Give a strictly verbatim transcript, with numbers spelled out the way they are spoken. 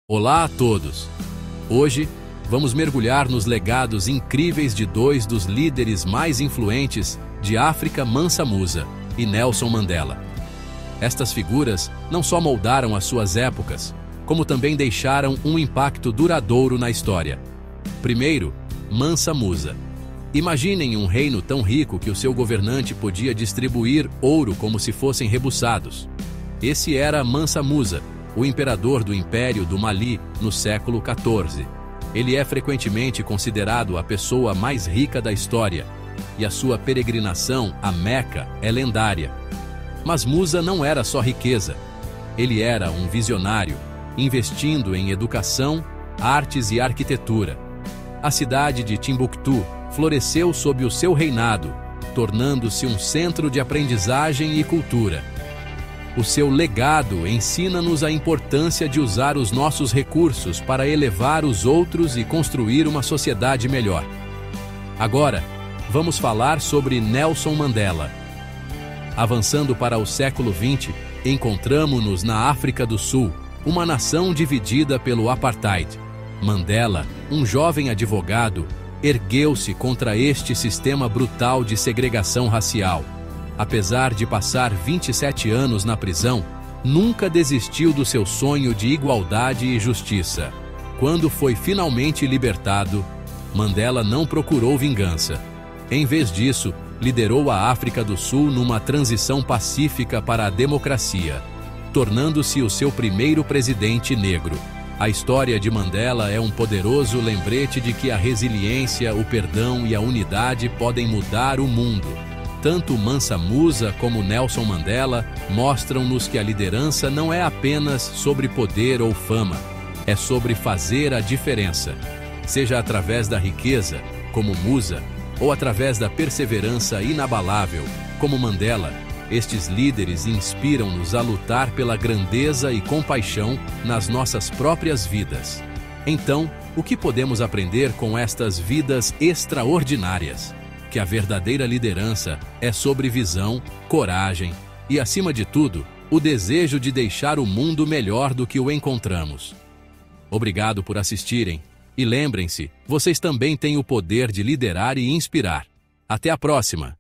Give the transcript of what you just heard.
Olá a todos! Hoje, vamos mergulhar nos legados incríveis de dois dos líderes mais influentes de África, Mansa Musa e Nelson Mandela. Estas figuras não só moldaram as suas épocas, como também deixaram um impacto duradouro na história. Primeiro, Mansa Musa. Imaginem um reino tão rico que o seu governante podia distribuir ouro como se fossem rebuçados. Esse era Mansa Musa, o imperador do Império do Mali no século quatorze. Ele é frequentemente considerado a pessoa mais rica da história, e a sua peregrinação a Meca é lendária. Mas Musa não era só riqueza. Ele era um visionário, investindo em educação, artes e arquitetura. A cidade de Timbuktu floresceu sob o seu reinado, tornando-se um centro de aprendizagem e cultura. O seu legado ensina-nos a importância de usar os nossos recursos para elevar os outros e construir uma sociedade melhor. Agora, vamos falar sobre Nelson Mandela. Avançando para o século vinte, encontramo-nos na África do Sul, uma nação dividida pelo apartheid. Mandela, um jovem advogado, ergueu-se contra este sistema brutal de segregação racial. Apesar de passar vinte e sete anos na prisão, nunca desistiu do seu sonho de igualdade e justiça. Quando foi finalmente libertado, Mandela não procurou vingança. Em vez disso, liderou a África do Sul numa transição pacífica para a democracia, tornando-se o seu primeiro presidente negro. A história de Mandela é um poderoso lembrete de que a resiliência, o perdão e a unidade podem mudar o mundo. Tanto Mansa Musa como Nelson Mandela mostram-nos que a liderança não é apenas sobre poder ou fama, é sobre fazer a diferença. Seja através da riqueza, como Musa, ou através da perseverança inabalável, como Mandela, estes líderes inspiram-nos a lutar pela grandeza e compaixão nas nossas próprias vidas. Então, o que podemos aprender com estas vidas extraordinárias? Que a verdadeira liderança é sobre visão, coragem e, acima de tudo, o desejo de deixar o mundo melhor do que o encontramos. Obrigado por assistirem e lembrem-se, vocês também têm o poder de liderar e inspirar. Até a próxima!